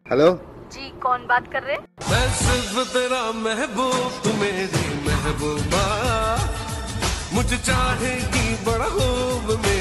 Hello जी, कौन बात कर रहे हैं? मैं सिर्फ तेरा महबूब, तू मेरी महबूबा, मुझे चाहेगी बड़ा खूब।